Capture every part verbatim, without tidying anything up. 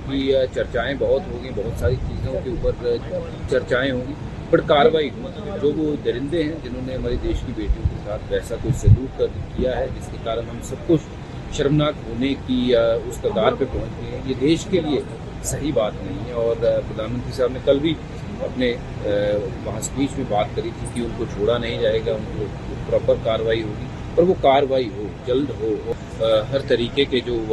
क्योंकि चर्चाएं बहुत होंगी, बहुत सारी चीज़ों के ऊपर चर्चाएं होंगी, बट कार्रवाई होगी। जो वो दरिंदे हैं जिन्होंने हमारी देश की बेटियों के साथ वैसा कोई सलूक कर किया है जिसके कारण हम सब कुछ शर्मनाक होने की उस कगार पे पहुंच गए हैं, ये देश के लिए सही बात नहीं है। और प्रधानमंत्री साहब ने कल भी अपने वहाँ स्पीच में बात करी थी कि उनको छोड़ा नहीं जाएगा, उनको प्रॉपर कार्रवाई होगी, और वो कार्रवाई हो, जल्द हो। हर तरीके के जो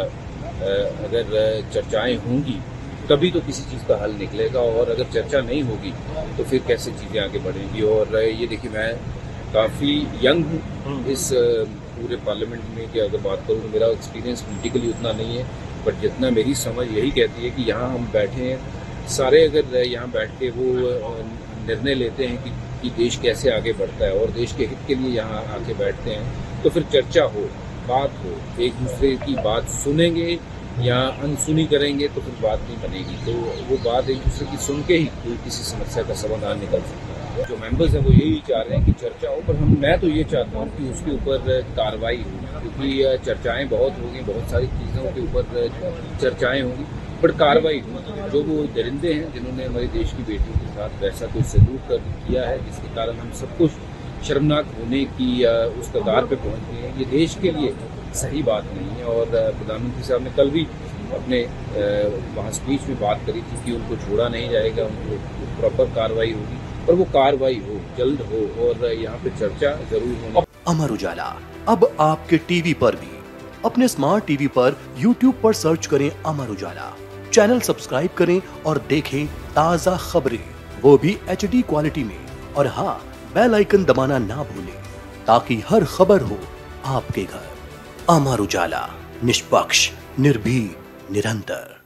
अगर चर्चाएं होंगी तभी तो किसी चीज़ का हल निकलेगा, और अगर चर्चा नहीं होगी तो फिर कैसे चीज़ें आगे बढ़ेंगी। और ये देखिए, मैं काफ़ी यंग हूँ इस पूरे पार्लियामेंट में, कि अगर बात करूँ तो मेरा एक्सपीरियंस पॉलिटिकली उतना नहीं है, बट जितना मेरी समझ यही कहती है कि यहाँ हम बैठे हैं सारे, अगर यहाँ बैठ के वो निर्णय लेते हैं कि, कि देश कैसे आगे बढ़ता है और देश के हित के लिए यहाँ आके बैठते हैं, तो फिर चर्चा हो, बात हो, एक दूसरे की बात सुनेंगे या अनसुनी करेंगे तो फिर बात नहीं बनेगी। तो वो बात एक दूसरे की सुन के ही कोई किसी समस्या का समाधान निकल सकता है। जो मेंबर्स हैं वो यही चाह रहे हैं कि चर्चा हो, पर हम मैं तो ये चाहता हूँ कि उसके ऊपर कार्रवाई हो, क्योंकि चर्चाएं बहुत होंगी, बहुत सारी चीज़ों के ऊपर चर्चाएं होंगी, बट कार्रवाई हो। जो वो दरिंदे हैं जिन्होंने हमारी देश की बेटियों के साथ वैसा कोई सलूक कर किया है जिसके कारण हम सब कुछ शर्मनाक होने की उस कगार पे पहुंच गए हैं, ये देश के लिए सही बात नहीं है। और प्रधानमंत्री साहब ने कल भी अपने वहाँ स्पीच में बात करी थी कि उनको छोड़ा नहीं जाएगा, उनको प्रॉपर कार्रवाई होगी, और वो कार्रवाई हो, जल्द हो, और यहाँ पे चर्चा जरूर होनी। अमर उजाला अब आपके टीवी पर भी। अपने स्मार्ट टीवी पर यूट्यूब पर सर्च करें अमर उजाला, चैनल सब्सक्राइब करें और देखें ताज़ा खबरें, वो भी एच डी क्वालिटी में। और हाँ, बेल आइकन दबाना ना भूलें ताकि हर खबर हो आपके घर। अमर उजाला, निष्पक्ष, निर्भीक, निरंतर।